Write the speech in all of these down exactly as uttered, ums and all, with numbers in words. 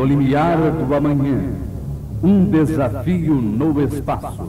limiar do amanhã, um desafio no espaço.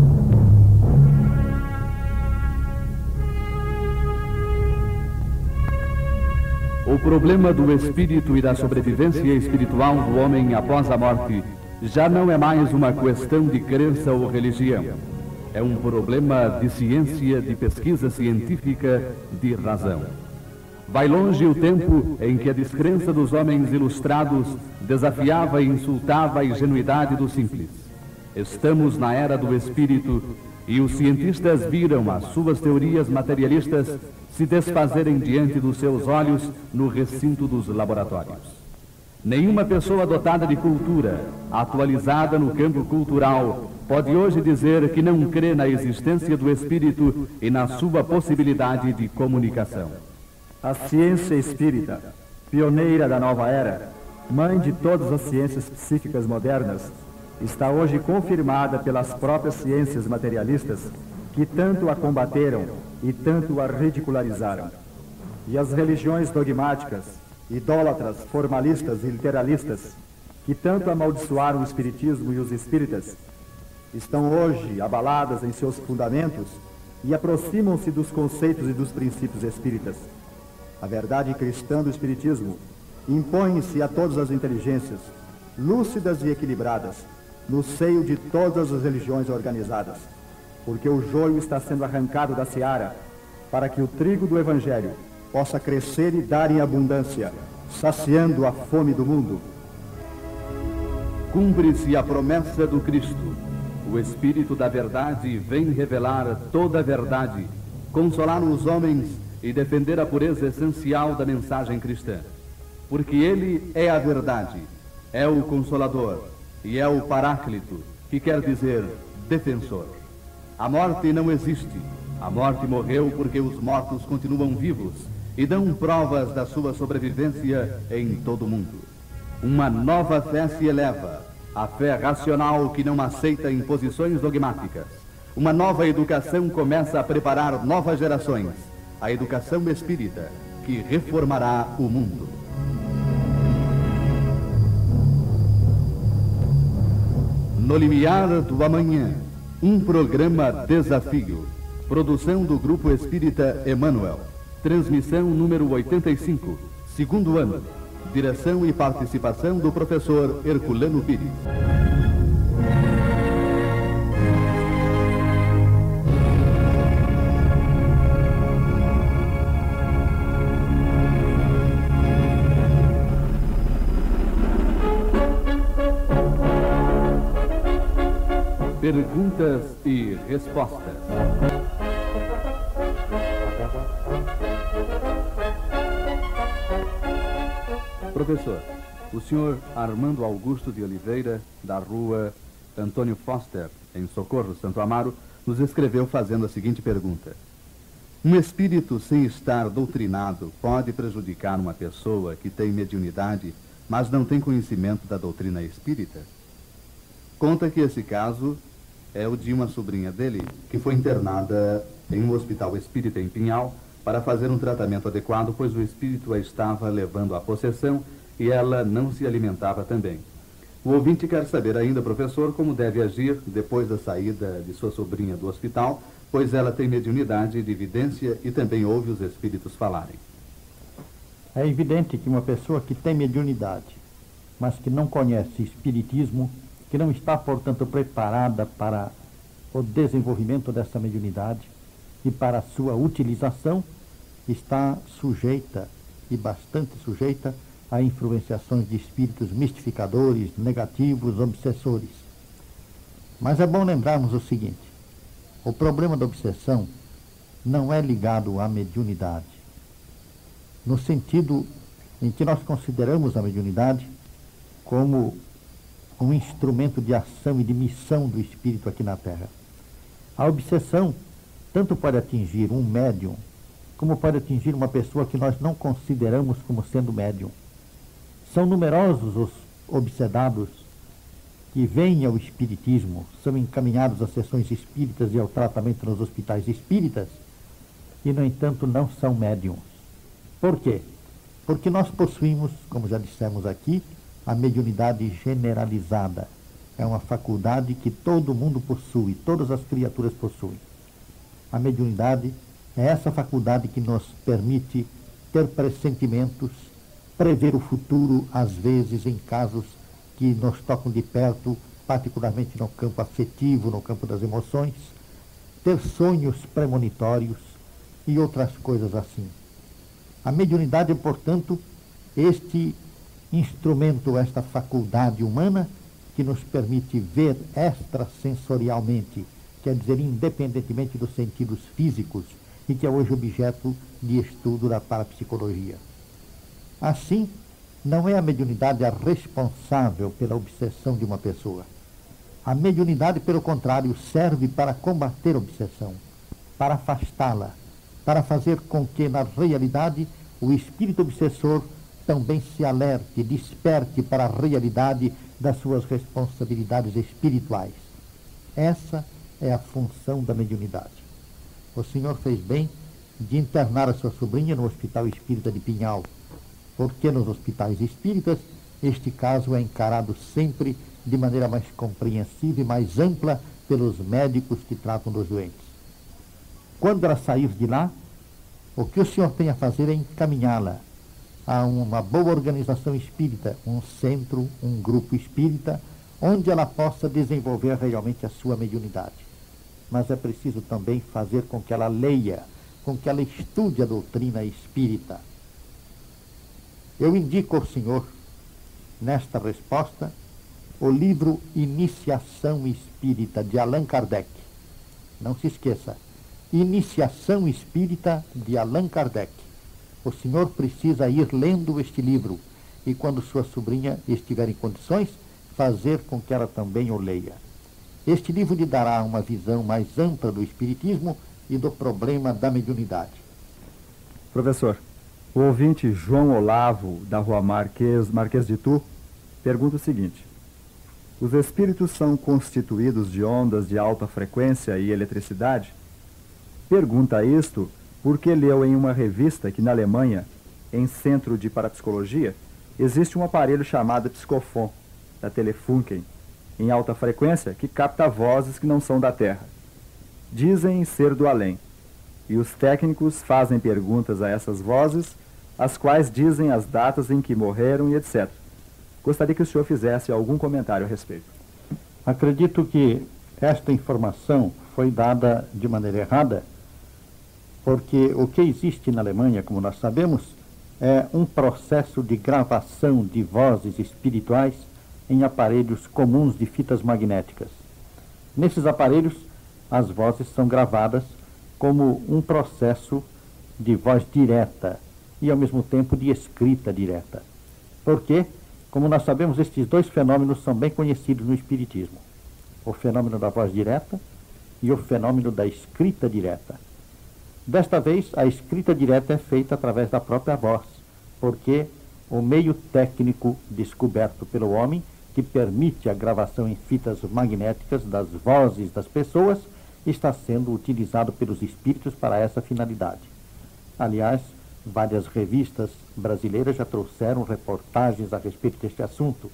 O problema do espírito e da sobrevivência espiritual do homem após a morte já não é mais uma questão de crença ou religião. É um problema de ciência, de pesquisa científica, de razão. Vai longe o tempo em que a descrença dos homens ilustrados desafiava e insultava a ingenuidade do simples. Estamos na era do espírito e os cientistas viram as suas teorias materialistas se desfazerem diante dos seus olhos no recinto dos laboratórios. Nenhuma pessoa dotada de cultura, atualizada no campo cultural, pode hoje dizer que não crê na existência do espírito e na sua possibilidade de comunicação. A ciência espírita, pioneira da nova era, mãe de todas as ciências psíquicas modernas, está hoje confirmada pelas próprias ciências materialistas que tanto a combateram e tanto a ridicularizaram. E as religiões dogmáticas, idólatras, formalistas e literalistas, que tanto amaldiçoaram o espiritismo e os espíritas, estão hoje abaladas em seus fundamentos e aproximam-se dos conceitos e dos princípios espíritas. A verdade cristã do espiritismo impõe-se a todas as inteligências, lúcidas e equilibradas, no seio de todas as religiões organizadas, porque o joio está sendo arrancado da seara, para que o trigo do Evangelho possa crescer e dar em abundância, saciando a fome do mundo. Cumpre-se a promessa do Cristo. O Espírito da Verdade vem revelar toda a verdade, consolar os homens e defender a pureza essencial da mensagem cristã. Porque Ele é a verdade, é o Consolador e é o Paráclito, que quer dizer defensor. A morte não existe. A morte morreu porque os mortos continuam vivos e dão provas da sua sobrevivência em todo o mundo. Uma nova fé se eleva, a fé racional que não aceita imposições dogmáticas. Uma nova educação começa a preparar novas gerações, a educação espírita, que reformará o mundo. No limiar do amanhã, um programa desafio. Produção do Grupo Espírita Emmanuel. Transmissão número oitenta e cinco, segundo ano. Direção e participação do professor Herculano Pires. Perguntas e respostas. Professor, o senhor Armando Augusto de Oliveira, da rua Antônio Foster, em Socorro, Santo Amaro, nos escreveu fazendo a seguinte pergunta. Um espírito sem estar doutrinado pode prejudicar uma pessoa que tem mediunidade, mas não tem conhecimento da doutrina espírita? Conta que esse caso é o de uma sobrinha dele, que foi internada em um hospital espírita em Pinhal para fazer um tratamento adequado, pois o espírito a estava levando à possessão e ela não se alimentava também. O ouvinte quer saber ainda, professor, como deve agir depois da saída de sua sobrinha do hospital, pois ela tem mediunidade de evidência e também ouve os espíritos falarem. É evidente que uma pessoa que tem mediunidade, mas que não conhece espiritismo, que não está, portanto, preparada para o desenvolvimento dessa mediunidade e para a sua utilização, está sujeita, e bastante sujeita, a influenciações de espíritos mistificadores, negativos, obsessores. Mas é bom lembrarmos o seguinte: o problema da obsessão não é ligado à mediunidade, no sentido em que nós consideramos a mediunidade como um instrumento de ação e de missão do espírito aqui na Terra. A obsessão tanto pode atingir um médium, como pode atingir uma pessoa que nós não consideramos como sendo médium. São numerosos os obsedados que vêm ao espiritismo, são encaminhados às sessões espíritas e ao tratamento nos hospitais espíritas, e, no entanto, não são médiums. Por quê? Porque nós possuímos, como já dissemos aqui, a mediunidade generalizada. É uma faculdade que todo mundo possui, todas as criaturas possuem. A mediunidade é essa faculdade que nos permite ter pressentimentos, prever o futuro, às vezes em casos que nos tocam de perto, particularmente no campo afetivo, no campo das emoções, ter sonhos premonitórios e outras coisas assim. A mediunidade é, portanto, este instrumento, esta faculdade humana que nos permite ver extrasensorialmente, quer dizer, independentemente dos sentidos físicos, e que é hoje objeto de estudo da parapsicologia. Assim, não é a mediunidade a responsável pela obsessão de uma pessoa. A mediunidade, pelo contrário, serve para combater a obsessão, para afastá-la, para fazer com que, na realidade, o espírito obsessor também se alerte, desperte para a realidade das suas responsabilidades espirituais. Essa é a função da mediunidade. O senhor fez bem de internar a sua sobrinha no Hospital Espírita de Pinhal, porque nos hospitais espíritas este caso é encarado sempre de maneira mais compreensiva e mais ampla pelos médicos que tratam dos doentes. Quando ela sair de lá, o que o senhor tem a fazer é encaminhá-la a uma boa organização espírita, um centro, um grupo espírita, onde ela possa desenvolver realmente a sua mediunidade. Mas é preciso também fazer com que ela leia, com que ela estude a doutrina espírita. Eu indico ao senhor, nesta resposta, o livro Iniciação Espírita, de Allan Kardec. Não se esqueça, Iniciação Espírita, de Allan Kardec. O senhor precisa ir lendo este livro e, quando sua sobrinha estiver em condições, fazer com que ela também o leia. Este livro lhe dará uma visão mais ampla do espiritismo e do problema da mediunidade. Professor, o ouvinte João Olavo, da Rua Marquês, Marquês de Tu, pergunta o seguinte: os espíritos são constituídos de ondas de alta frequência e eletricidade? Pergunta isto porque leu em uma revista que na Alemanha, em centro de parapsicologia, existe um aparelho chamado Psicofon, da Telefunken, em alta frequência, que capta vozes que não são da Terra. Dizem ser do além, e os técnicos fazem perguntas a essas vozes, as quais dizem as datas em que morreram e etcétera. Gostaria que o senhor fizesse algum comentário a respeito. Acredito que esta informação foi dada de maneira errada, porque o que existe na Alemanha, como nós sabemos, é um processo de gravação de vozes espirituais em aparelhos comuns de fitas magnéticas. Nesses aparelhos, as vozes são gravadas como um processo de voz direta e, ao mesmo tempo, de escrita direta. Porque, como nós sabemos, estes dois fenômenos são bem conhecidos no Espiritismo. O fenômeno da voz direta e o fenômeno da escrita direta. Desta vez, a escrita direta é feita através da própria voz, porque o meio técnico descoberto pelo homem, que permite a gravação em fitas magnéticas das vozes das pessoas, está sendo utilizado pelos espíritos para essa finalidade. Aliás, várias revistas brasileiras já trouxeram reportagens a respeito deste assunto,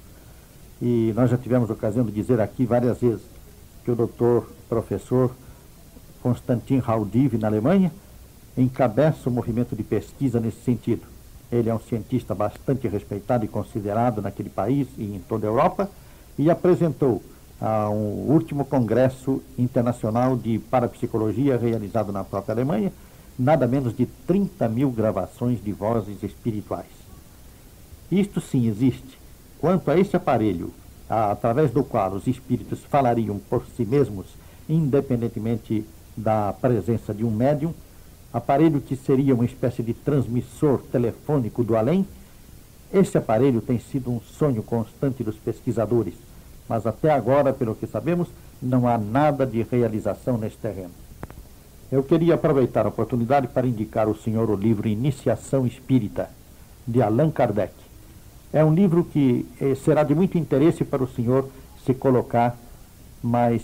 e nós já tivemos ocasião de dizer aqui várias vezes que o doutor professor Konstantin Raudive, na Alemanha, encabeça o movimento de pesquisa nesse sentido. Ele é um cientista bastante respeitado e considerado naquele país e em toda a Europa, e apresentou a um último congresso internacional de parapsicologia realizado na própria Alemanha, nada menos de trinta mil gravações de vozes espirituais. Isto sim existe. Quanto a esse aparelho, a, através do qual os espíritos falariam por si mesmos, independentemente da presença de um médium, aparelho que seria uma espécie de transmissor telefônico do além, esse aparelho tem sido um sonho constante dos pesquisadores, mas até agora, pelo que sabemos, não há nada de realização nesse terreno. Eu queria aproveitar a oportunidade para indicar ao senhor o livro Iniciação Espírita, de Allan Kardec. É um livro que eh, será de muito interesse para o senhor se colocar mais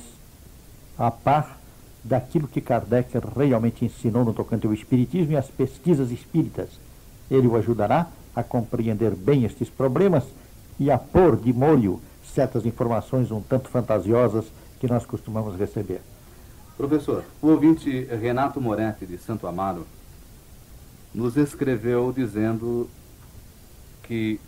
a par daquilo que Kardec realmente ensinou no tocante ao Espiritismo e às pesquisas espíritas. Ele o ajudará a compreender bem estes problemas e a pôr de molho certas informações um tanto fantasiosas que nós costumamos receber. Professor, o ouvinte Renato Moretti, de Santo Amaro, nos escreveu dizendo que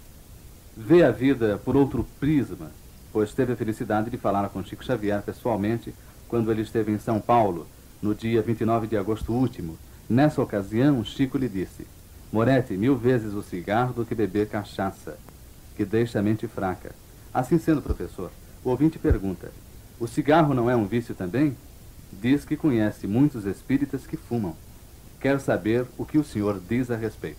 vê a vida por outro prisma, pois teve a felicidade de falar com Chico Xavier pessoalmente quando ele esteve em São Paulo, no dia vinte e nove de agosto último. Nessa ocasião, Chico lhe disse: Moretti, mil vezes o cigarro do que beber cachaça, que deixa a mente fraca. Assim sendo, professor, o ouvinte pergunta: o cigarro não é um vício também? Diz que conhece muitos espíritas que fumam. Quero saber o que o senhor diz a respeito.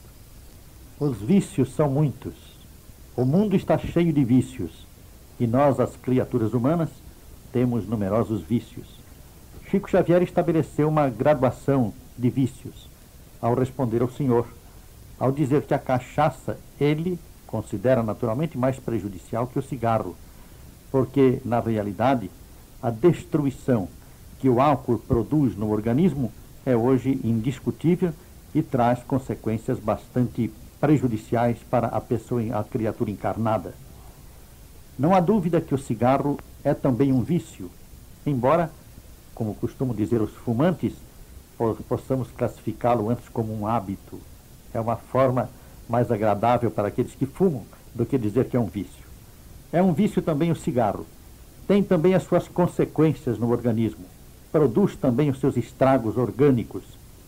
Os vícios são muitos. O mundo está cheio de vícios. E nós, as criaturas humanas, temos numerosos vícios. Chico Xavier estabeleceu uma graduação de vícios ao responder ao senhor, ao dizer que a cachaça ele considera naturalmente mais prejudicial que o cigarro, porque, na realidade, a destruição que o álcool produz no organismo é hoje indiscutível e traz consequências bastante prejudiciais para a pessoa, a criatura encarnada. Não há dúvida que o cigarro é também um vício, embora, como costumam dizer os fumantes, possamos classificá-lo antes como um hábito. É uma forma mais agradável para aqueles que fumam do que dizer que é um vício. É um vício também o cigarro. Tem também as suas consequências no organismo. Produz também os seus estragos orgânicos.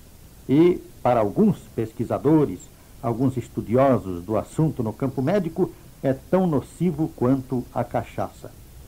E, para alguns pesquisadores, alguns estudiosos do assunto no campo médico, é tão nocivo quanto a cachaça.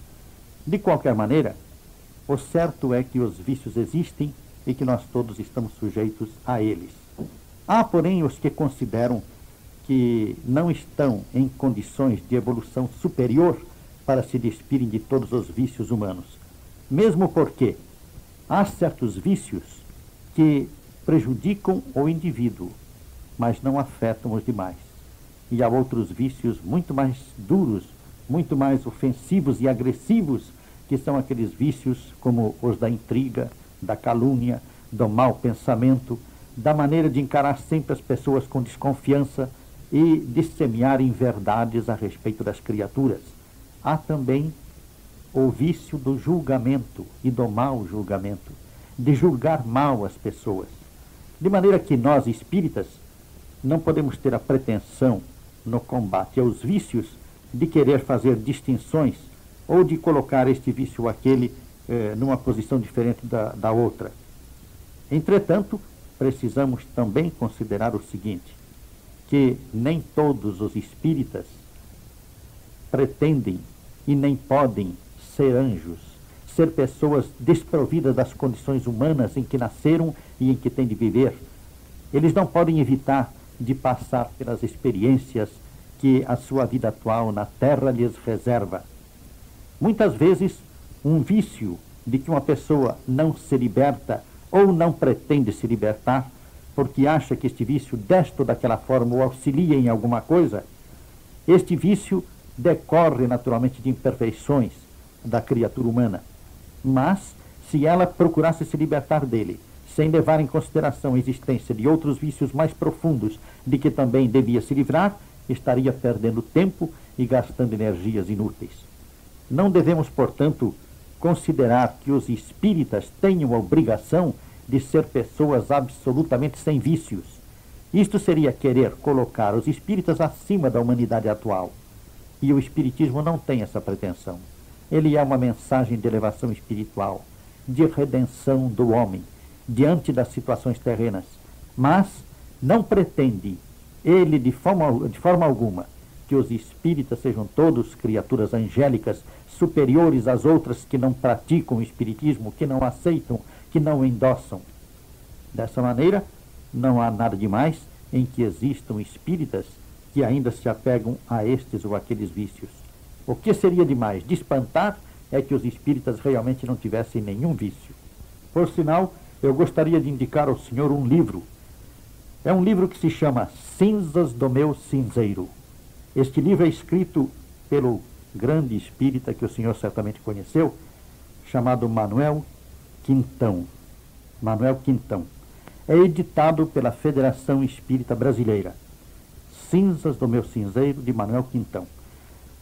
De qualquer maneira, o certo é que os vícios existem e que nós todos estamos sujeitos a eles. Há, porém, os que consideram que não estão em condições de evolução superior para se despirem de todos os vícios humanos. Mesmo porque há certos vícios que prejudicam o indivíduo, mas não afetam os demais. E há outros vícios muito mais duros, muito mais ofensivos e agressivos, que são aqueles vícios como os da intriga, da calúnia, do mau pensamento, da maneira de encarar sempre as pessoas com desconfiança e de semear inverdades a respeito das criaturas. Há também o vício do julgamento e do mau julgamento, de julgar mal as pessoas. De maneira que nós, espíritas, não podemos ter a pretensão, no combate aos vícios, de querer fazer distinções ou de colocar este vício ou aquele eh, numa posição diferente da, da outra. Entretanto, precisamos também considerar o seguinte, que nem todos os espíritas pretendem e nem podem ser anjos, ser pessoas desprovidas das condições humanas em que nasceram e em que têm de viver. Eles não podem evitar de passar pelas experiências que a sua vida atual na Terra lhes reserva. Muitas vezes, um vício de que uma pessoa não se liberta ou não pretende se libertar, porque acha que este vício desta ou daquela forma o auxilia em alguma coisa, este vício decorre naturalmente de imperfeições da criatura humana. Mas, se ela procurasse se libertar dele, sem levar em consideração a existência de outros vícios mais profundos de que também devia se livrar, estaria perdendo tempo e gastando energias inúteis. Não devemos, portanto, considerar que os espíritas tenham a obrigação de ser pessoas absolutamente sem vícios. Isto seria querer colocar os espíritas acima da humanidade atual. E o espiritismo não tem essa pretensão. Ele é uma mensagem de elevação espiritual, de redenção do homem diante das situações terrenas, mas não pretende ele de forma, de forma alguma que os espíritas sejam todos criaturas angélicas superiores às outras que não praticam o espiritismo, que não aceitam, que não endossam. Dessa maneira, não há nada de mais em que existam espíritas que ainda se apegam a estes ou aqueles vícios. O que seria demais de espantar é que os espíritas realmente não tivessem nenhum vício. Por sinal, eu gostaria de indicar ao senhor um livro. É um livro que se chama Cinzas do Meu Cinzeiro. Este livro é escrito pelo grande espírita que o senhor certamente conheceu, chamado Manuel Quintão. Manuel Quintão. É editado pela Federação Espírita Brasileira. Cinzas do Meu Cinzeiro, de Manuel Quintão.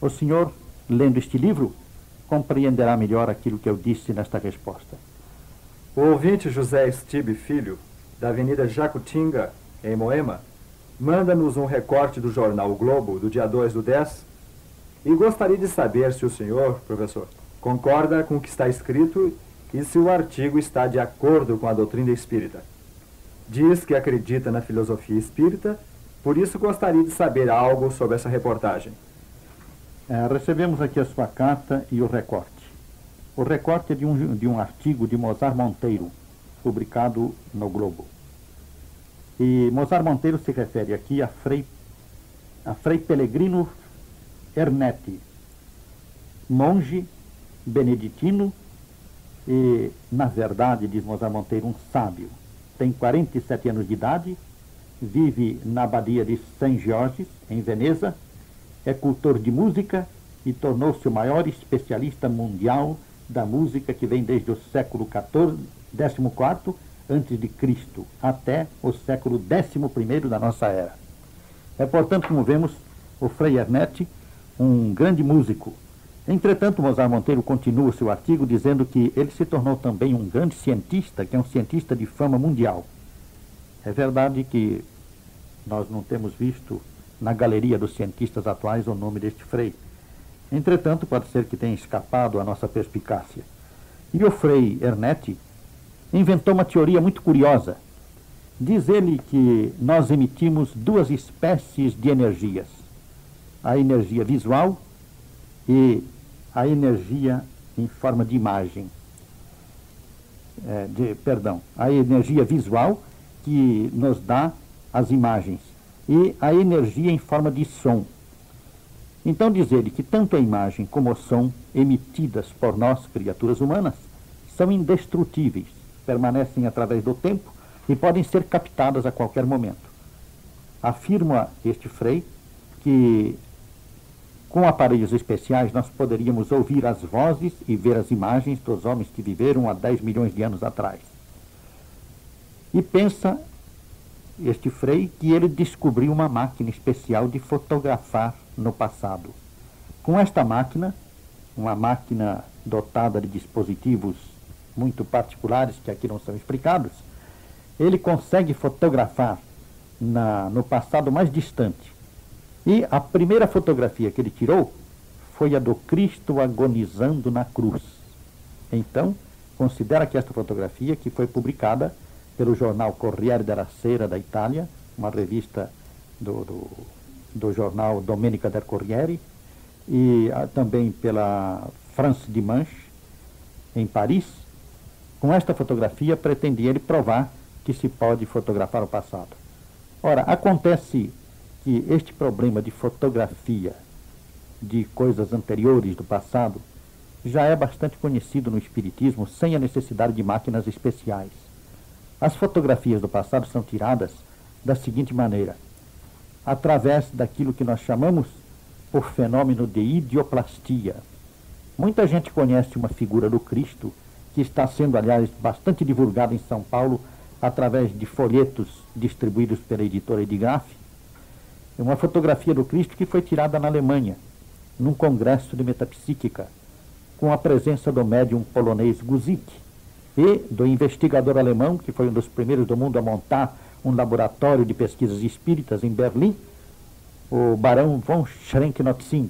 O senhor, lendo este livro, compreenderá melhor aquilo que eu disse nesta resposta. O ouvinte José Stibe Filho, da Avenida Jacutinga, em Moema, manda-nos um recorte do jornal O Globo, do dia dois do dez, e gostaria de saber se o senhor, professor, concorda com o que está escrito e se o artigo está de acordo com a doutrina espírita. Diz que acredita na filosofia espírita, por isso gostaria de saber algo sobre essa reportagem. É, recebemos aqui a sua carta e o recorte. O recorte é de um, de um artigo de Mozart Monteiro, publicado no Globo. E Mozart Monteiro se refere aqui a Frei, a Frei Pellegrino Ernetti, monge beneditino e, na verdade, diz Mozart Monteiro, um sábio. Tem quarenta e sete anos de idade, vive na abadia de Saint Georges, em Veneza, é cultor de música e tornou-se o maior especialista mundial da música que vem desde o século décimo quarto antes de Cristo até o século décimo primeiro da nossa era. É, portanto, como vemos, o Frei Ernetti, um grande músico. Entretanto, Mozart Monteiro continua o seu artigo dizendo que ele se tornou também um grande cientista, que é um cientista de fama mundial. É verdade que nós não temos visto na galeria dos cientistas atuais o nome deste Frei. Entretanto, pode ser que tenha escapado à nossa perspicácia. E o Frei Ernetti inventou uma teoria muito curiosa. Diz ele que nós emitimos duas espécies de energias: a energia visual e a energia em forma de imagem. É, de, perdão, a energia visual que nos dá as imagens e a energia em forma de som. Então diz ele que tanto a imagem como o som emitidas por nós, criaturas humanas, são indestrutíveis, permanecem através do tempo e podem ser captadas a qualquer momento. Afirma este Frei que com aparelhos especiais nós poderíamos ouvir as vozes e ver as imagens dos homens que viveram há dez milhões de anos atrás. E pensa este Frei que ele descobriu uma máquina especial de fotografar no passado. Com esta máquina, uma máquina dotada de dispositivos muito particulares que aqui não são explicados, ele consegue fotografar na, no passado mais distante. E a primeira fotografia que ele tirou foi a do Cristo agonizando na cruz. Então, considera que esta fotografia, que foi publicada pelo jornal Corriere della Sera da Itália, uma revista do, do, do jornal Domenica del Corriere, e a, também pela France Dimanche, em Paris. Com esta fotografia, pretendia ele provar que se pode fotografar o passado. Ora, acontece que este problema de fotografia de coisas anteriores do passado já é bastante conhecido no Espiritismo, sem a necessidade de máquinas especiais. As fotografias do passado são tiradas da seguinte maneira: através daquilo que nós chamamos por fenômeno de idioplastia. Muita gente conhece uma figura do Cristo, que está sendo, aliás, bastante divulgada em São Paulo, através de folhetos distribuídos pela editora Edigraf. É uma fotografia do Cristo que foi tirada na Alemanha, num congresso de metapsíquica, com a presença do médium polonês Guzik e do investigador alemão, que foi um dos primeiros do mundo a montar um laboratório de pesquisas espíritas em Berlim, o barão von Schrenck-Notzing.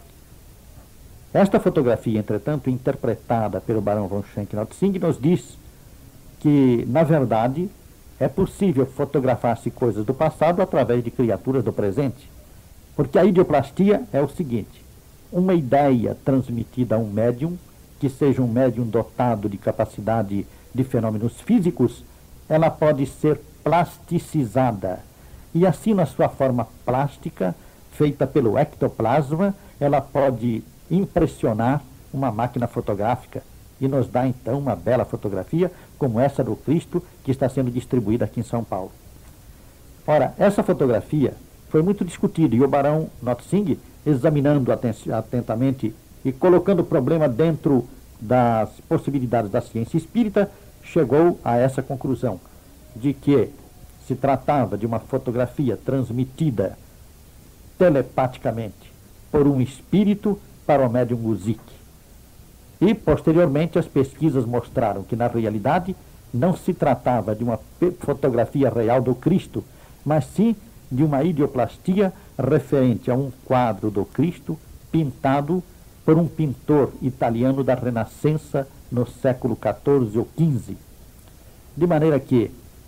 Esta fotografia, entretanto, interpretada pelo barão von Schrenck-Notzing, nos diz que, na verdade, é possível fotografar-se coisas do passado através de criaturas do presente. Porque a idioplastia é o seguinte: uma ideia transmitida a um médium, que seja um médium dotado de capacidade de fenômenos físicos, ela pode ser plasticizada. E assim, na sua forma plástica, feita pelo ectoplasma, ela pode impressionar uma máquina fotográfica e nos dá então uma bela fotografia como essa do Cristo que está sendo distribuída aqui em São Paulo. Ora, essa fotografia foi muito discutida e o barão Notzing, examinando atentamente e colocando o problema dentro das possibilidades da ciência espírita, chegou a essa conclusão de que se tratava de uma fotografia transmitida telepaticamente por um espírito para o médium Guzik. E, posteriormente, as pesquisas mostraram que, na realidade, não se tratava de uma fotografia real do Cristo, mas sim de uma ideoplastia referente a um quadro do Cristo pintado por um pintor italiano da Renascença no século quatorze ou quinze. De maneira que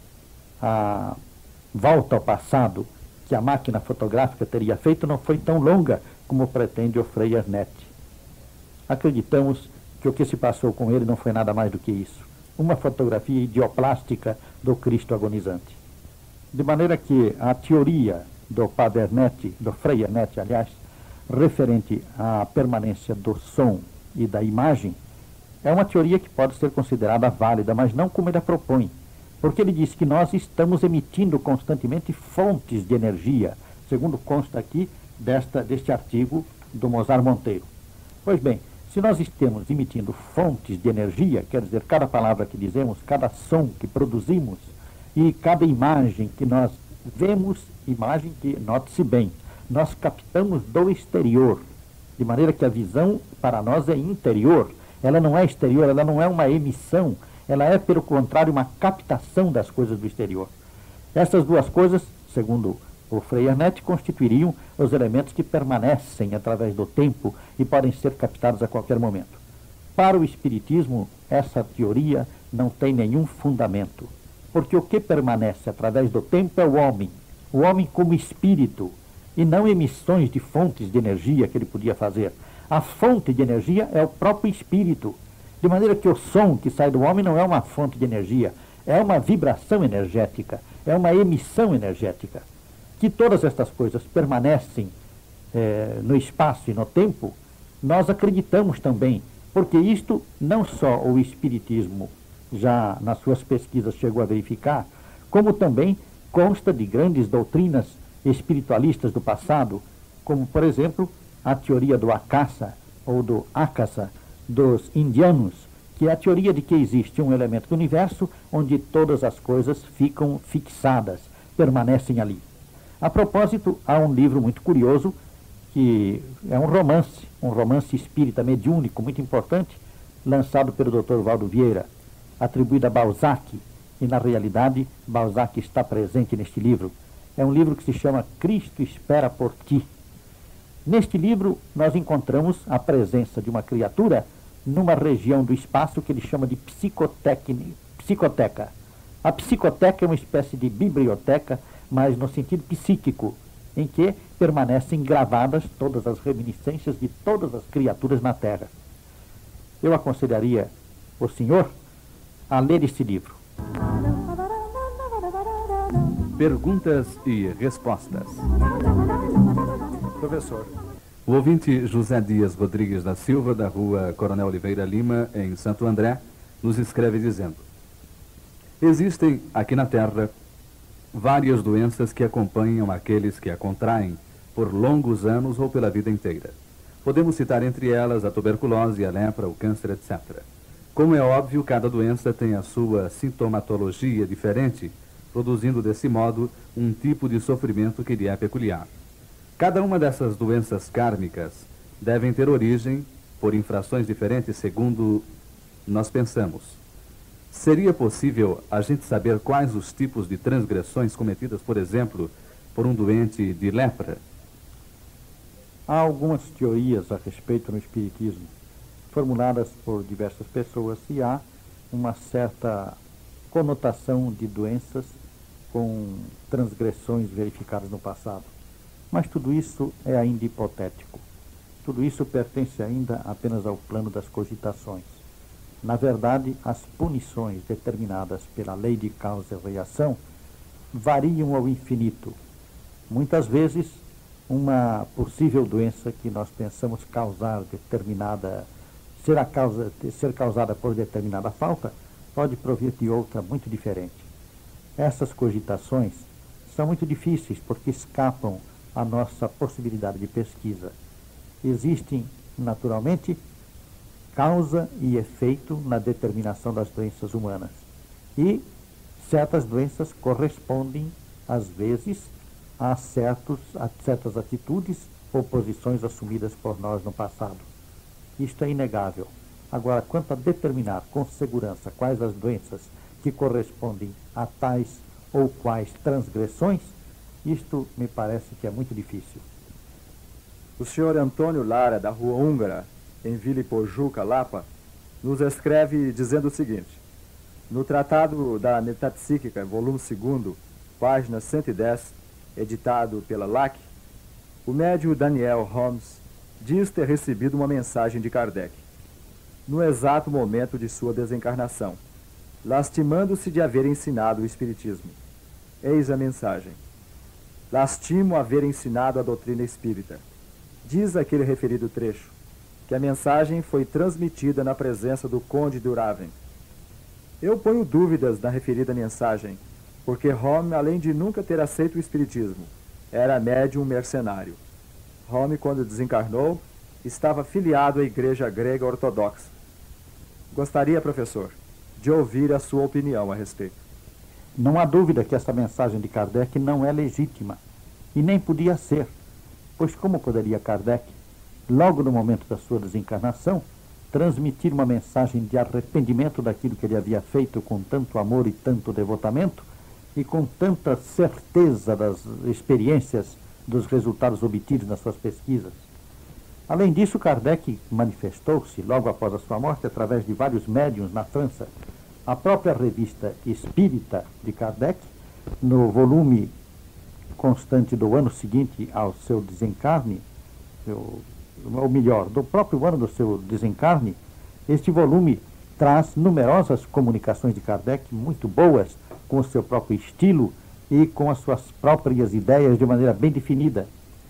a volta ao passado que a máquina fotográfica teria feito não foi tão longa como pretende o Frei Ernest. Acreditamos que o que se passou com ele não foi nada mais do que isso, uma fotografia ideoplástica do Cristo agonizante. De maneira que a teoria do Padre Ernest, do Frei Ernest, aliás, referente à permanência do som e da imagem, é uma teoria que pode ser considerada válida, mas não como ele a propõe, porque ele diz que nós estamos emitindo constantemente fontes de energia, segundo consta aqui desta, deste artigo do Mozart Monteiro. Pois bem, se nós estamos emitindo fontes de energia, quer dizer, cada palavra que dizemos, cada som que produzimos e cada imagem que nós vemos, imagem que, note-se bem, nós captamos do exterior, de maneira que a visão para nós é interior, ela não é exterior, ela não é uma emissão, ela é, pelo contrário, uma captação das coisas do exterior. Essas duas coisas, segundo o Frei Ernest, constituiriam os elementos que permanecem através do tempo e podem ser captados a qualquer momento. Para o Espiritismo, essa teoria não tem nenhum fundamento, porque o que permanece através do tempo é o homem, o homem como espírito, e não emissões de fontes de energia que ele podia fazer. A fonte de energia é o próprio espírito, de maneira que o som que sai do homem não é uma fonte de energia, é uma vibração energética, é uma emissão energética. Que todas estas coisas permanecem eh, no espaço e no tempo, nós acreditamos também, porque isto não só o Espiritismo já nas suas pesquisas chegou a verificar, como também consta de grandes doutrinas espiritualistas do passado, como, por exemplo, a teoria do Akasa, ou do Akasa, dos indianos, que é a teoria de que existe um elemento do universo onde todas as coisas ficam fixadas, permanecem ali. A propósito, há um livro muito curioso, que é um romance, um romance espírita mediúnico muito importante, lançado pelo doutor Valdo Vieira, atribuído a Balzac, e na realidade Balzac está presente neste livro. É um livro que se chama Cristo Espera por Ti. Neste livro nós encontramos a presença de uma criatura numa região do espaço que ele chama de psicoteca. A psicoteca é uma espécie de biblioteca, mas no sentido psíquico, em que permanecem gravadas todas as reminiscências de todas as criaturas na Terra. Eu aconselharia o senhor a ler este livro. Perguntas e respostas. Professor. O ouvinte José Dias Rodrigues da Silva, da rua Coronel Oliveira Lima, em Santo André, nos escreve dizendo: existem aqui na Terra várias doenças que acompanham aqueles que a contraem por longos anos ou pela vida inteira. Podemos citar entre elas a tuberculose, a lepra, o câncer, etcétera. Como é óbvio, cada doença tem a sua sintomatologia diferente, produzindo desse modo um tipo de sofrimento que lhe é peculiar. Cada uma dessas doenças kármicas devem ter origem por infrações diferentes, segundo nós pensamos. Seria possível a gente saber quais os tipos de transgressões cometidas, por exemplo, por um doente de lepra? Há algumas teorias a respeito no Espiritismo, formuladas por diversas pessoas, e há uma certa conotação de doenças com transgressões verificadas no passado. Mas tudo isso é ainda hipotético. Tudo isso pertence ainda apenas ao plano das cogitações. Na verdade, as punições determinadas pela lei de causa e reação variam ao infinito. Muitas vezes, uma possível doença que nós pensamos causar determinada, ser, a causa, ser causada por determinada falta, pode provir de outra muito diferente. Essas cogitações são muito difíceis porque escapam à nossa possibilidade de pesquisa. Existem, naturalmente, causa e efeito na determinação das doenças humanas. E certas doenças correspondem, às vezes, a, certos, a certas atitudes ou posições assumidas por nós no passado. Isto é inegável. Agora, quanto a determinar com segurança quais as doenças que correspondem a tais ou quais transgressões, isto me parece que é muito difícil. O senhor Antônio Lara, da Rua Húngara, em Vila Ipojuca, Lapa, nos escreve dizendo o seguinte: no Tratado da Metapsíquica, volume segundo, página cento e dez, editado pela L A C, o médium Daniel Holmes diz ter recebido uma mensagem de Kardec, no exato momento de sua desencarnação, lastimando-se de haver ensinado o Espiritismo. Eis a mensagem: lastimo haver ensinado a doutrina espírita. Diz aquele referido trecho que a mensagem foi transmitida na presença do Conde de Uraven. Eu ponho dúvidas na referida mensagem, porque Home, além de nunca ter aceito o Espiritismo, era médium mercenário. Home, quando desencarnou, estava filiado à Igreja Grega Ortodoxa. Gostaria, professor, de ouvir a sua opinião a respeito. Não há dúvida que essa mensagem de Kardec não é legítima, e nem podia ser, pois como poderia Kardec, logo no momento da sua desencarnação, transmitir uma mensagem de arrependimento daquilo que ele havia feito com tanto amor e tanto devotamento, e com tanta certeza das experiências, dos resultados obtidos nas suas pesquisas. Além disso, Kardec manifestou-se, logo após a sua morte, através de vários médiuns na França. A própria revista Espírita de Kardec, no volume constante do ano seguinte ao seu desencarne, ou melhor, do próprio ano do seu desencarne, este volume traz numerosas comunicações de Kardec muito boas, com o seu próprio estilo e com as suas próprias ideias de maneira bem definida.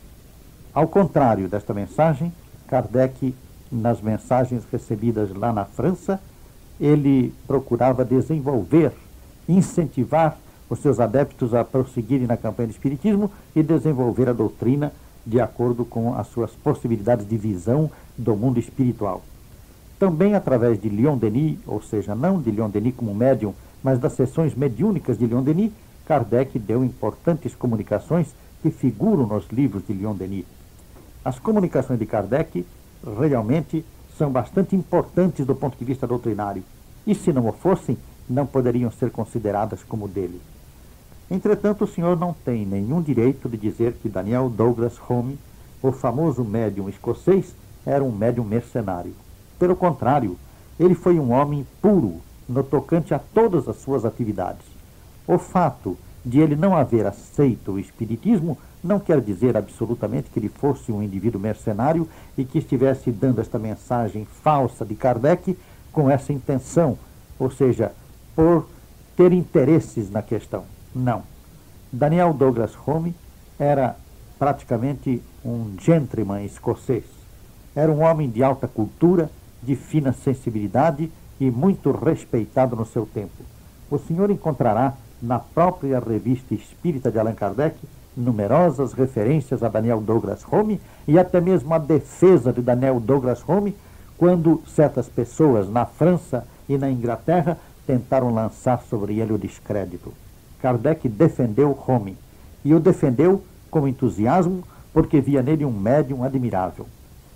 Ao contrário desta mensagem, Kardec, nas mensagens recebidas lá na França, ele procurava desenvolver, incentivar os seus adeptos a prosseguirem na campanha do Espiritismo e desenvolver a doutrina de acordo com as suas possibilidades de visão do mundo espiritual. Também através de Leon Denis, ou seja, não de Leon Denis como médium, mas das sessões mediúnicas de Leon Denis, Kardec deu importantes comunicações que figuram nos livros de Leon Denis. As comunicações de Kardec realmente são bastante importantes do ponto de vista doutrinário, e se não o fossem, não poderiam ser consideradas como dele. Entretanto, o senhor não tem nenhum direito de dizer que Daniel Douglas Home, o famoso médium escocês, era um médium mercenário. Pelo contrário, ele foi um homem puro no tocante a todas as suas atividades. O fato de ele não haver aceito o Espiritismo não quer dizer absolutamente que ele fosse um indivíduo mercenário e que estivesse dando esta mensagem falsa de Kardec com essa intenção, ou seja, por ter interesses na questão. Não. Daniel Douglas Home era praticamente um gentleman escocês. Era um homem de alta cultura, de fina sensibilidade e muito respeitado no seu tempo. O senhor encontrará na própria revista Espírita de Allan Kardec numerosas referências a Daniel Douglas Home e até mesmo a defesa de Daniel Douglas Home quando certas pessoas na França e na Inglaterra tentaram lançar sobre ele o descrédito. Kardec defendeu Home e o defendeu com entusiasmo porque via nele um médium admirável.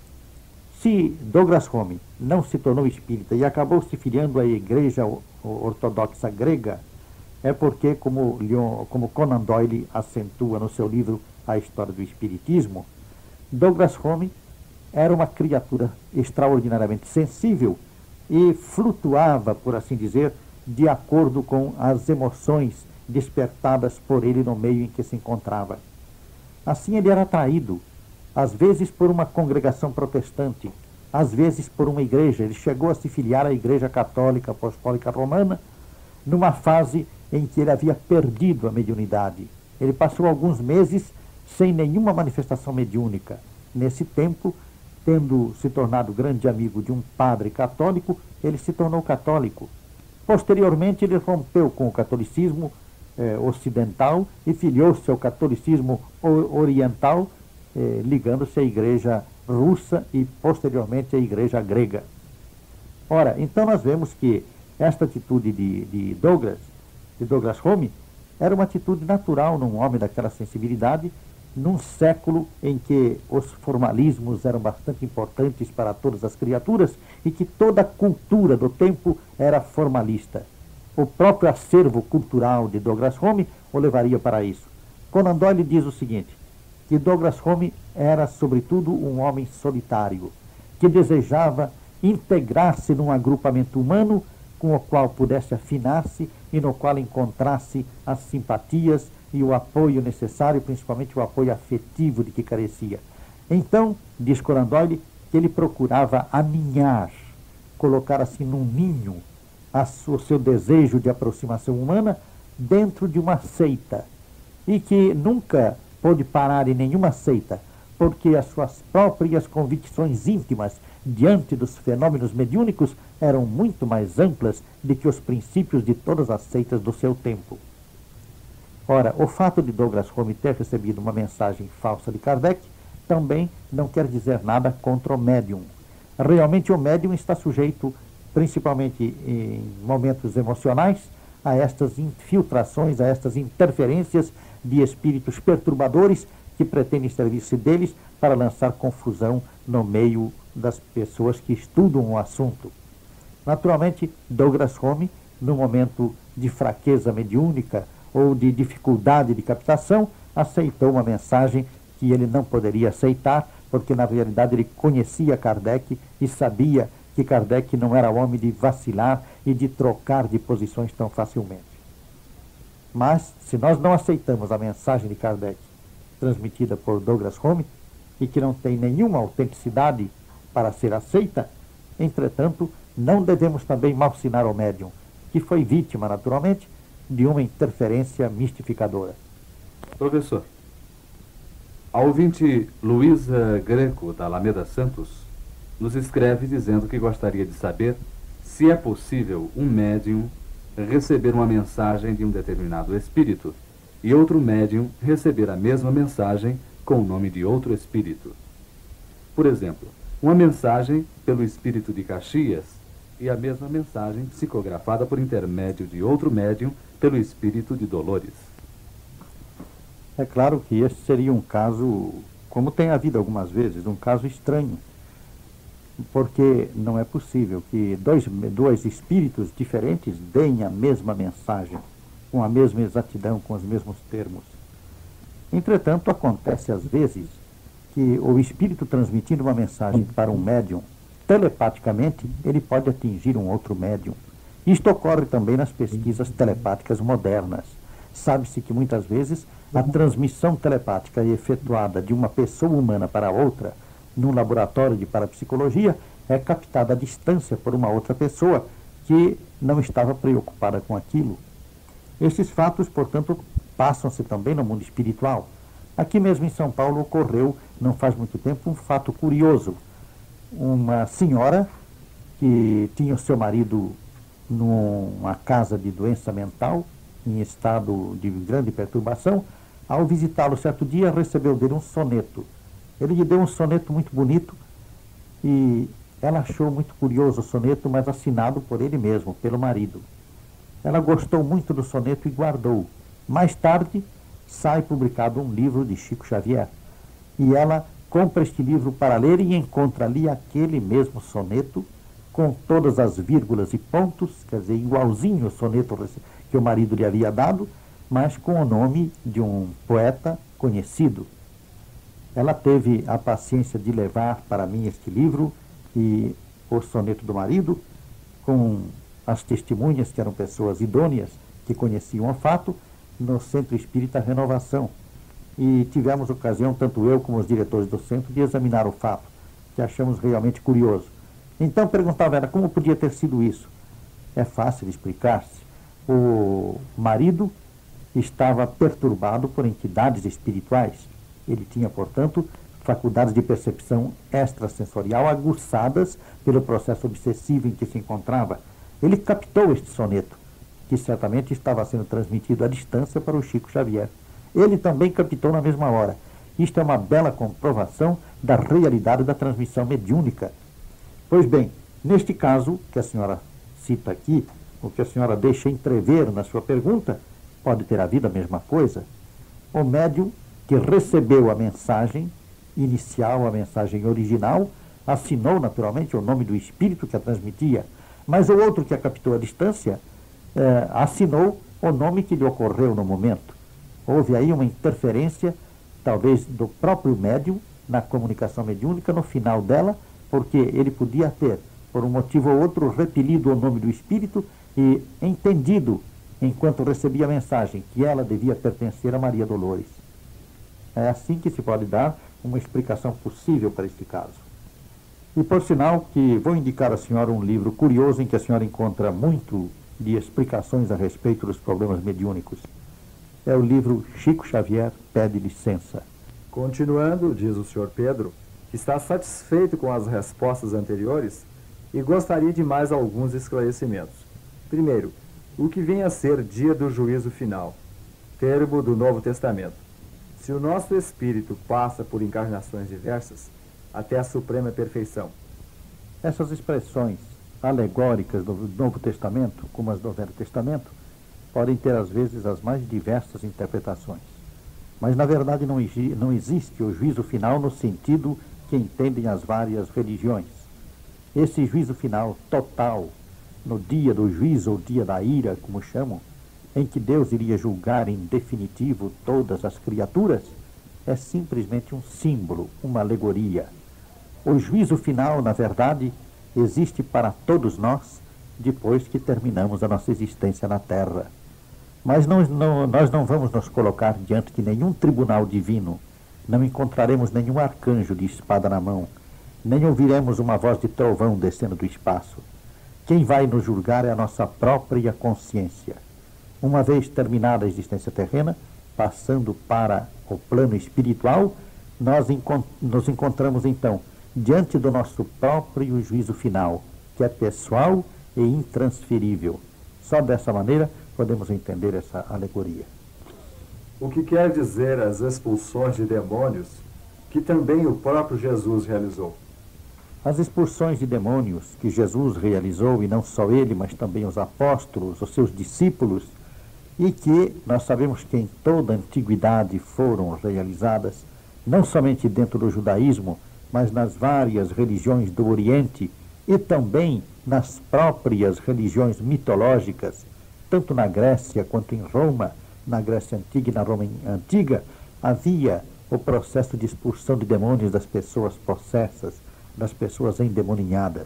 Se Douglas Home não se tornou espírita e acabou se filiando à Igreja Ortodoxa Grega, é porque, como, Leon, como Conan Doyle acentua no seu livro A História do Espiritismo, Douglas Home era uma criatura extraordinariamente sensível e flutuava, por assim dizer, de acordo com as emoções despertadas por ele no meio em que se encontrava. Assim ele era atraído, às vezes por uma congregação protestante, às vezes por uma igreja. Ele chegou a se filiar à Igreja Católica Apostólica Romana, numa fase em que ele havia perdido a mediunidade. Ele passou alguns meses sem nenhuma manifestação mediúnica. Nesse tempo, tendo se tornado grande amigo de um padre católico, ele se tornou católico. Posteriormente, ele rompeu com o catolicismo eh, ocidental e filiou-se ao catolicismo oriental, eh, ligando-se à Igreja russa e, posteriormente, à Igreja grega. Ora, então nós vemos que esta atitude de, de Douglas, de Douglas Home, era uma atitude natural num homem daquela sensibilidade num século em que os formalismos eram bastante importantes para todas as criaturas e que toda a cultura do tempo era formalista. O próprio acervo cultural de Douglas Home o levaria para isso. Conan Doyle diz o seguinte, que Douglas Home era, sobretudo, um homem solitário, que desejava integrar-se num agrupamento humano com o qual pudesse afinar-se e no qual encontrasse as simpatias e o apoio necessário, principalmente o apoio afetivo de que carecia. Então, diz Conan Doyle, que ele procurava aninhar, colocar assim num ninho a su- o seu desejo de aproximação humana dentro de uma seita, e que nunca pôde parar em nenhuma seita, porque as suas próprias convicções íntimas diante dos fenômenos mediúnicos eram muito mais amplas do que os princípios de todas as seitas do seu tempo. Ora, o fato de Douglas Home ter recebido uma mensagem falsa de Kardec também não quer dizer nada contra o médium. Realmente o médium está sujeito, principalmente em momentos emocionais, a estas infiltrações, a estas interferências de espíritos perturbadores que pretendem servir-se deles para lançar confusão no meio das pessoas que estudam o assunto. Naturalmente, Douglas Home, no momento de fraqueza mediúnica ou de dificuldade de captação, aceitou uma mensagem que ele não poderia aceitar, porque na realidade ele conhecia Kardec e sabia que Kardec não era homem de vacilar e de trocar de posições tão facilmente. Mas, se nós não aceitamos a mensagem de Kardec transmitida por Douglas Home, e que não tem nenhuma autenticidade para ser aceita, entretanto, não devemos também malsinar o médium, que foi vítima, naturalmente, de uma interferência mistificadora. Professor, a ouvinte Luísa Greco, da Alameda Santos, nos escreve dizendo que gostaria de saber se é possível um médium receber uma mensagem de um determinado espírito e outro médium receber a mesma mensagem com o nome de outro espírito. Por exemplo, uma mensagem pelo espírito de Caxias e a mesma mensagem psicografada por intermédio de outro médium pelo espírito de Dolores. É claro que esse seria um caso, como tem havido algumas vezes, um caso estranho, porque não é possível que dois, dois espíritos diferentes deem a mesma mensagem, com a mesma exatidão, com os mesmos termos. Entretanto, acontece às vezes que o espírito transmitindo uma mensagem para um médium, telepaticamente, ele pode atingir um outro médium. Isto ocorre também nas pesquisas telepáticas modernas. Sabe-se que muitas vezes a transmissão telepática efetuada de uma pessoa humana para outra, num laboratório de parapsicologia, é captada à distância por uma outra pessoa que não estava preocupada com aquilo. Esses fatos, portanto, passam-se também no mundo espiritual. Aqui mesmo em São Paulo ocorreu, não faz muito tempo, um fato curioso. Uma senhora que tinha o seu marido numa casa de doença mental, em estado de grande perturbação, ao visitá-lo certo dia, recebeu dele um soneto. Ele lhe deu um soneto muito bonito e ela achou muito curioso o soneto, mas assinado por ele mesmo, pelo marido. Ela gostou muito do soneto e guardou. Mais tarde, sai publicado um livro de Chico Xavier. E ela compra este livro para ler e encontra ali aquele mesmo soneto, com todas as vírgulas e pontos, quer dizer, igualzinho o soneto que o marido lhe havia dado, mas com o nome de um poeta conhecido. Ela teve a paciência de levar para mim este livro e o soneto do marido, com as testemunhas, que eram pessoas idôneas, que conheciam o fato, no Centro Espírita Renovação. E tivemos ocasião, tanto eu como os diretores do centro, de examinar o fato, que achamos realmente curioso. Então perguntava ela como podia ter sido isso. É fácil explicar-se. O marido estava perturbado por entidades espirituais. Ele tinha, portanto, faculdades de percepção extrasensorial aguçadas pelo processo obsessivo em que se encontrava. Ele captou este soneto, que certamente estava sendo transmitido à distância para o Chico Xavier. Ele também captou na mesma hora. Isto é uma bela comprovação da realidade da transmissão mediúnica. Pois bem, neste caso que a senhora cita aqui, o que a senhora deixa entrever na sua pergunta, pode ter havido a mesma coisa. O médium que recebeu a mensagem inicial, a mensagem original, assinou naturalmente o nome do espírito que a transmitia, mas o outro que a captou à distância eh, assinou o nome que lhe ocorreu no momento. Houve aí uma interferência, talvez do próprio médium, na comunicação mediúnica, no final dela, porque ele podia ter, por um motivo ou outro, repelido o nome do espírito e entendido, enquanto recebia a mensagem, que ela devia pertencer a Maria Dolores. É assim que se pode dar uma explicação possível para este caso. E por sinal que vou indicar à senhora um livro curioso em que a senhora encontra muito de explicações a respeito dos problemas mediúnicos. É o livro Chico Xavier Pede Licença. Continuando, diz o senhor Pedro, que está satisfeito com as respostas anteriores e gostaria de mais alguns esclarecimentos. Primeiro, o que vem a ser dia do juízo final, termo do Novo Testamento. Se o nosso espírito passa por encarnações diversas, até a suprema perfeição. Essas expressões alegóricas do Novo Testamento, como as do Velho Testamento, podem ter às vezes as mais diversas interpretações. Mas na verdade não, não existe o juízo final no sentido que entendem as várias religiões. Esse juízo final total, no dia do juízo ou dia da ira, como chamam, em que Deus iria julgar em definitivo todas as criaturas, é simplesmente um símbolo, uma alegoria. O juízo final, na verdade, existe para todos nós depois que terminamos a nossa existência na Terra. Mas não, não, nós não vamos nos colocar diante de nenhum tribunal divino, não encontraremos nenhum arcanjo de espada na mão, nem ouviremos uma voz de trovão descendo do espaço. Quem vai nos julgar é a nossa própria consciência. Uma vez terminada a existência terrena, passando para o plano espiritual, nós encont nos encontramos então diante do nosso próprio juízo final, que é pessoal e intransferível. Só dessa maneira podemos entender essa alegoria. O que quer dizer as expulsões de demônios, que também o próprio Jesus realizou? As expulsões de demônios que Jesus realizou, e não só ele, mas também os apóstolos, os seus discípulos, e que nós sabemos que em toda a antiguidade foram realizadas, não somente dentro do judaísmo, mas nas várias religiões do Oriente e também nas próprias religiões mitológicas, tanto na Grécia quanto em Roma, na Grécia Antiga e na Roma Antiga, havia o processo de expulsão de demônios das pessoas possessas, das pessoas endemoninhadas.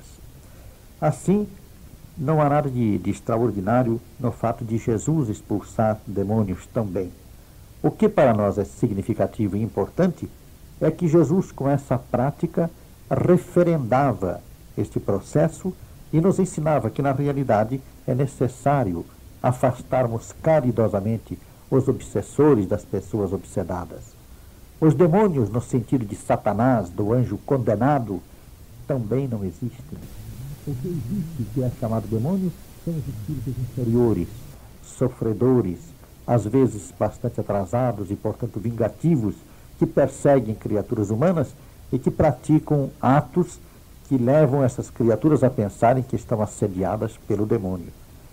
Assim, não há nada de, de extraordinário no fato de Jesus expulsar demônios também. O que para nós é significativo e importante é que Jesus, com essa prática, referendava este processo e nos ensinava que, na realidade, é necessário afastarmos caridosamente os obsessores das pessoas obsedadas. Os demônios, no sentido de Satanás, do anjo condenado, também não existem. O que existe, que é chamado demônio, são os espíritos inferiores, sofredores, às vezes bastante atrasados e, portanto, vingativos, que perseguem criaturas humanas e que praticam atos que levam essas criaturas a pensarem que estão assediadas pelo demônio.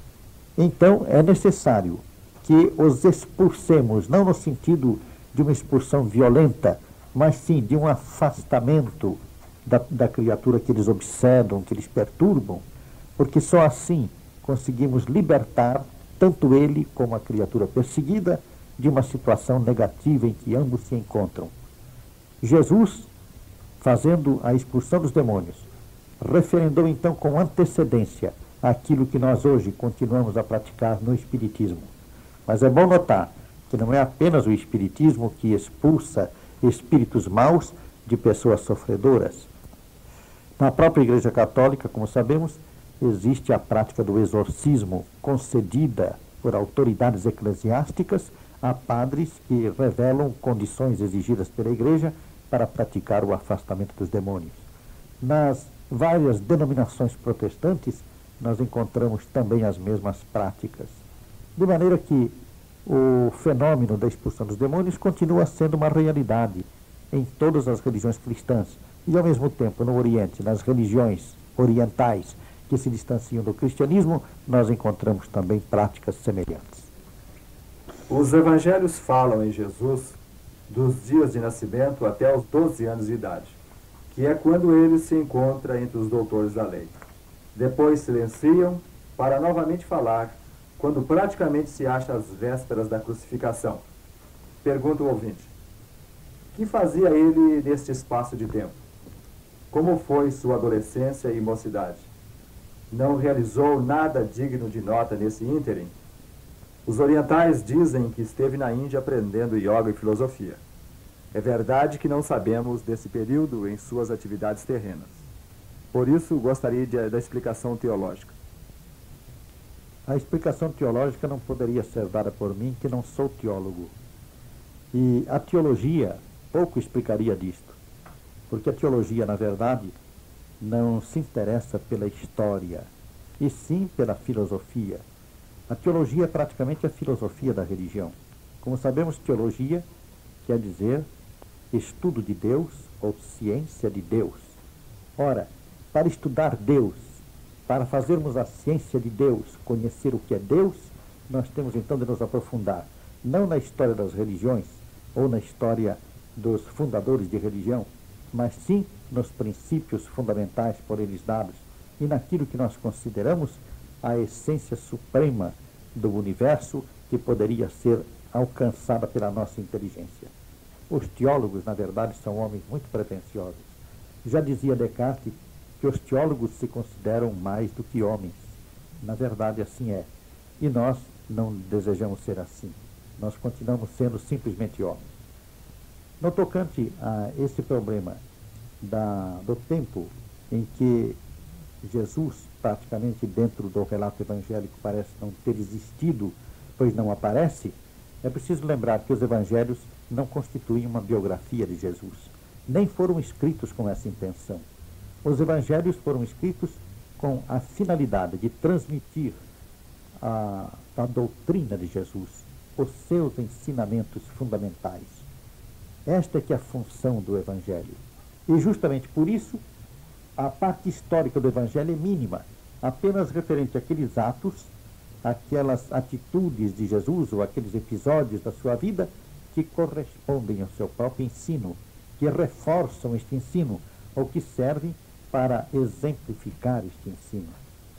Então, é necessário que os expulsemos, não no sentido de uma expulsão violenta, mas sim de um afastamento da, da criatura que eles obsedam, que eles perturbam, porque só assim conseguimos libertar tanto ele como a criatura perseguida de uma situação negativa em que ambos se encontram. Jesus, fazendo a expulsão dos demônios, referendou então com antecedência aquilo que nós hoje continuamos a praticar no Espiritismo. Mas é bom notar que não é apenas o Espiritismo que expulsa espíritos maus de pessoas sofredoras. Na própria Igreja Católica, como sabemos, existe a prática do exorcismo concedida por autoridades eclesiásticas a padres que revelam condições exigidas pela Igreja para praticar o afastamento dos demônios. Nas várias denominações protestantes, nós encontramos também as mesmas práticas. De maneira que o fenômeno da expulsão dos demônios continua sendo uma realidade em todas as religiões cristãs. E, ao mesmo tempo, no Oriente, nas religiões orientais que se distanciam do cristianismo, nós encontramos também práticas semelhantes. Os evangelhos falam em Jesus dos dias de nascimento até os doze anos de idade, que é quando ele se encontra entre os doutores da lei. Depois silenciam para novamente falar, quando praticamente se acha às vésperas da crucificação. Pergunta o ouvinte: que fazia ele neste espaço de tempo? Como foi sua adolescência e mocidade? Não realizou nada digno de nota nesse ínterim? Os orientais dizem que esteve na Índia aprendendo yoga e filosofia. É verdade que não sabemos desse período em suas atividades terrenas. Por isso, gostaria de, da explicação teológica. A explicação teológica não poderia ser dada por mim, que não sou teólogo. E a teologia pouco explicaria disto, porque a teologia, na verdade, não se interessa pela história, e sim pela filosofia. A teologia é praticamente a filosofia da religião. Como sabemos, teologia quer dizer estudo de Deus ou ciência de Deus. Ora, para estudar Deus, para fazermos a ciência de Deus, conhecer o que é Deus, nós temos então de nos aprofundar, não na história das religiões, ou na história dos fundadores de religião, mas sim nos princípios fundamentais por eles dados e naquilo que nós consideramos a essência suprema do universo que poderia ser alcançada pela nossa inteligência. Os teólogos, na verdade, são homens muito pretensiosos. Já dizia Descartes que os teólogos se consideram mais do que homens. Na verdade, assim é. E nós não desejamos ser assim. Nós continuamos sendo simplesmente homens. No tocante a esse problema da, do tempo em que Jesus, praticamente dentro do relato evangélico, parece não ter existido, pois não aparece, é preciso lembrar que os evangelhos não constituem uma biografia de Jesus, nem foram escritos com essa intenção. Os evangelhos foram escritos com a finalidade de transmitir a, a doutrina de Jesus, os seus ensinamentos fundamentais. Esta é que é a função do evangelho. E justamente por isso, a parte histórica do evangelho é mínima, apenas referente àqueles atos, aquelas atitudes de Jesus ou aqueles episódios da sua vida que correspondem ao seu próprio ensino, que reforçam este ensino ou que servem para exemplificar este ensino.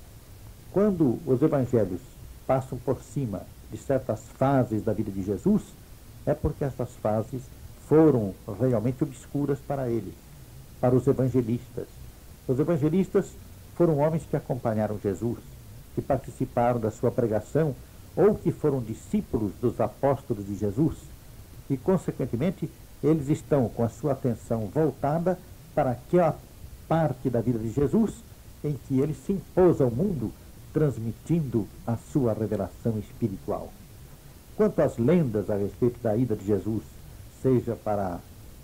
Quando os evangelhos passam por cima de certas fases da vida de Jesus, é porque essas fases foram realmente obscuras para ele, para os evangelistas. Os evangelistas foram homens que acompanharam Jesus, que participaram da sua pregação ou que foram discípulos dos apóstolos de Jesus e, consequentemente, eles estão com a sua atenção voltada para aquela parte da vida de Jesus em que ele se impôs ao mundo, transmitindo a sua revelação espiritual. Quanto às lendas a respeito da ida de Jesus, seja para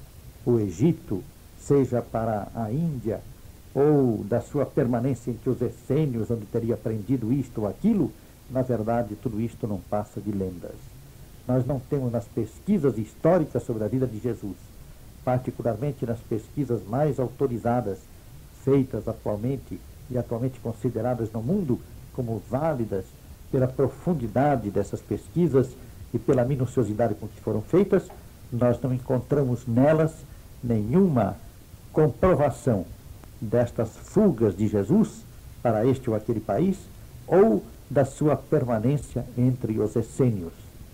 o Egito, seja para a Índia, ou da sua permanência entre os essênios, onde teria aprendido isto ou aquilo, na verdade, tudo isto não passa de lendas. Nós não temos nas pesquisas históricas sobre a vida de Jesus, particularmente nas pesquisas mais autorizadas, feitas atualmente e atualmente consideradas no mundo como válidas pela profundidade dessas pesquisas e pela minuciosidade com que foram feitas, nós não encontramos nelas nenhuma comprovação destas fugas de Jesus para este ou aquele país ou da sua permanência entre os essênios.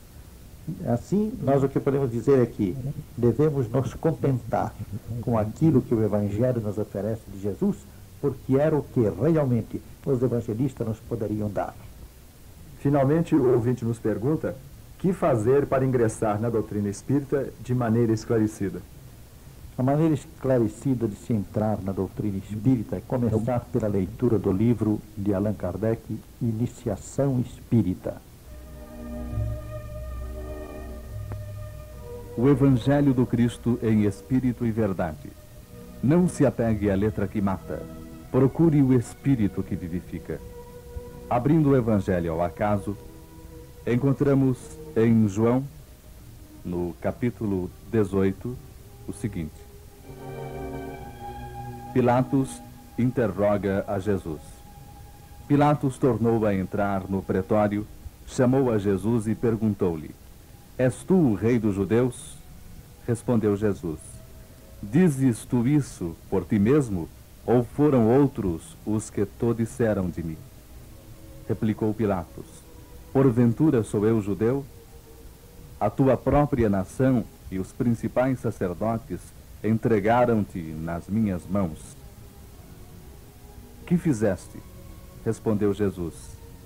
Assim, nós o que podemos dizer é que devemos nos contentar com aquilo que o Evangelho nos oferece de Jesus, porque era o que realmente os evangelistas nos poderiam dar. Finalmente, o ouvinte nos pergunta: que fazer para ingressar na doutrina espírita de maneira esclarecida? A maneira esclarecida de se entrar na doutrina espírita é começar pela leitura do livro de Allan Kardec, Iniciação Espírita. O Evangelho do Cristo em espírito e verdade. Não se apegue à letra que mata. Procure o espírito que vivifica. Abrindo o Evangelho ao acaso, encontramos em João, no capítulo dezoito, o seguinte: Pilatos interroga a Jesus. Pilatos tornou a entrar no pretório, chamou a Jesus e perguntou-lhe: És tu o rei dos judeus? Respondeu Jesus: Dizes tu isso por ti mesmo, ou foram outros os que to disseram de mim? Replicou Pilatos: Porventura sou eu judeu? A tua própria nação e os principais sacerdotes entregaram-te nas minhas mãos. Que fizeste? Respondeu Jesus: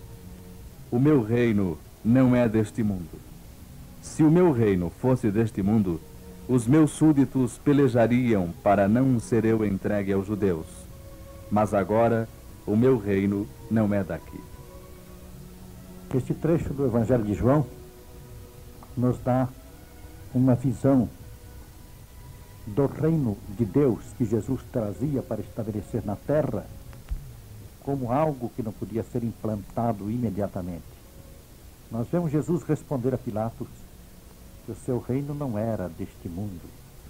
O meu reino não é deste mundo. Se o meu reino fosse deste mundo, os meus súditos pelejariam para não ser eu entregue aos judeus. Mas agora o meu reino não é daqui. Este trecho do Evangelho de João nos dá uma visão do reino de Deus que Jesus trazia para estabelecer na terra como algo que não podia ser implantado imediatamente. Nós vemos Jesus responder a Pilatos que o seu reino não era deste mundo.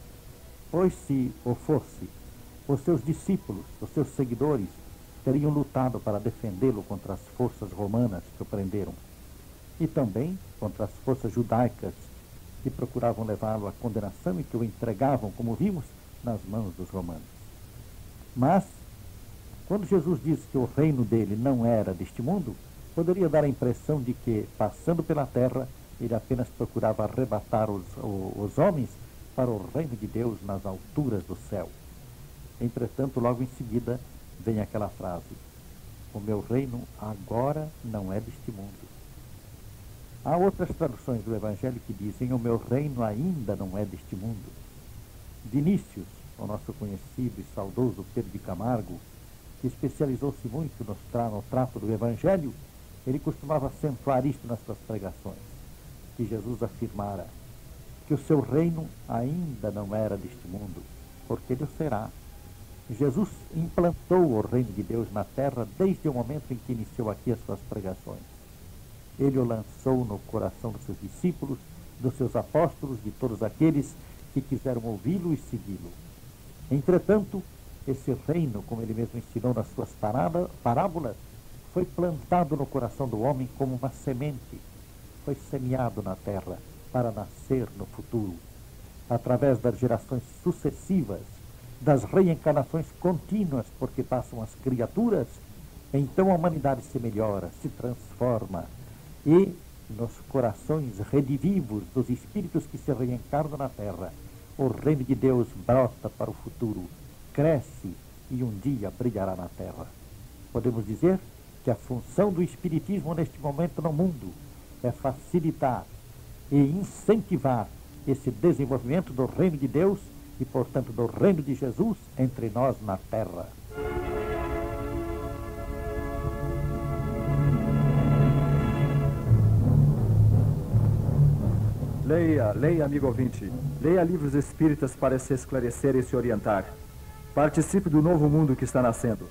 Pois se o fosse, os seus discípulos, os seus seguidores, teriam lutado para defendê-lo contra as forças romanas que o prenderam e também contra as forças judaicas que procuravam levá-lo à condenação e que o entregavam, como vimos, nas mãos dos romanos. Mas, quando Jesus disse que o reino dele não era deste mundo, poderia dar a impressão de que, passando pela terra, ele apenas procurava arrebatar os, os homens para o reino de Deus nas alturas do céu. Entretanto, logo em seguida, vem aquela frase: o meu reino agora não é deste mundo. Há outras traduções do Evangelho que dizem: o meu reino ainda não é deste mundo. Vinícius, o nosso conhecido e saudoso Pedro de Camargo, que especializou-se muito no, tra no trato do Evangelho, ele costumava acentuar isto nas suas pregações, que Jesus afirmara que o seu reino ainda não era deste mundo, porque ele o será. Jesus implantou o reino de Deus na terra desde o momento em que iniciou aqui as suas pregações. Ele o lançou no coração dos seus discípulos, dos seus apóstolos, de todos aqueles que quiseram ouvi-lo e segui-lo. Entretanto, esse reino, como ele mesmo ensinou nas suas parábolas, foi plantado no coração do homem como uma semente, foi semeado na terra para nascer no futuro, através das gerações sucessivas, das reencarnações contínuas, porque passam as criaturas, então a humanidade se melhora, se transforma, e nos corações redivivos dos espíritos que se reencarnam na terra, o reino de Deus brota para o futuro, cresce e um dia brilhará na terra. Podemos dizer que a função do Espiritismo neste momento no mundo é facilitar e incentivar esse desenvolvimento do reino de Deus e, portanto, do reino de Jesus entre nós na terra. Leia, leia, amigo ouvinte. Leia livros espíritas para se esclarecer e se orientar. Participe do novo mundo que está nascendo.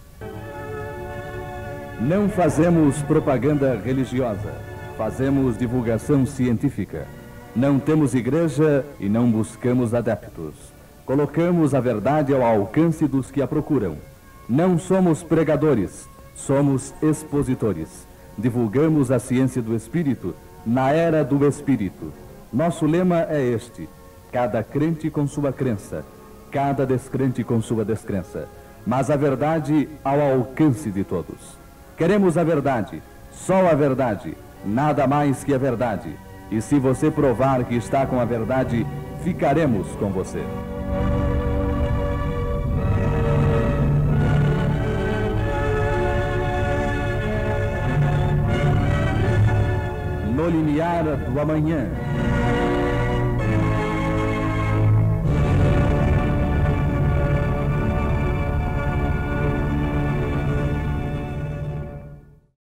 Não fazemos propaganda religiosa, fazemos divulgação científica. Não temos igreja e não buscamos adeptos. Colocamos a verdade ao alcance dos que a procuram. Não somos pregadores, somos expositores. Divulgamos a ciência do Espírito na era do Espírito. Nosso lema é este: cada crente com sua crença, cada descrente com sua descrença, mas a verdade ao alcance de todos. Queremos a verdade, só a verdade, nada mais que a verdade. E se você provar que está com a verdade, ficaremos com você. No limiar do amanhã,